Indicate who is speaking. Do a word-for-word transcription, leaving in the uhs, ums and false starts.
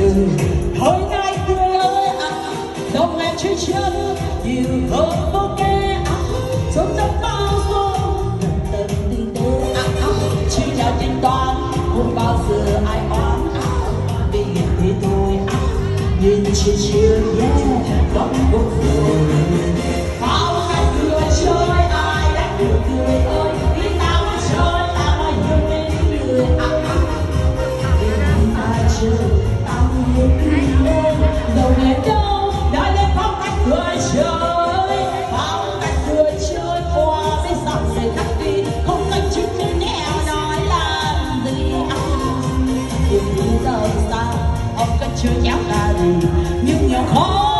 Speaker 1: trời. Thôi ngay cười ơi à, đồng em chơi chân nhiều hơn vô kẻ à, sống trong bao dung tận tận tình tế à, à, chỉ là tính toán không bao giờ ai oán à, vì nghiện thì thôi à, nhìn chỉ chưa nhé vẫn buồn rồi. Bao ngày cười chơi ai đã được cười ơi, vì tao muốn chơi tao nói yêu đến người à, à, vì ta chơi tao yêu cười lên đâu em đâu đã lên phong cách cười chơi. Phong cách cười chơi qua với dòng dày khắc đi không cần chữ trên nẻo nói làm gì à, yêu bây giờ sao không cần chơi kéo là gì nhưng nhiều khó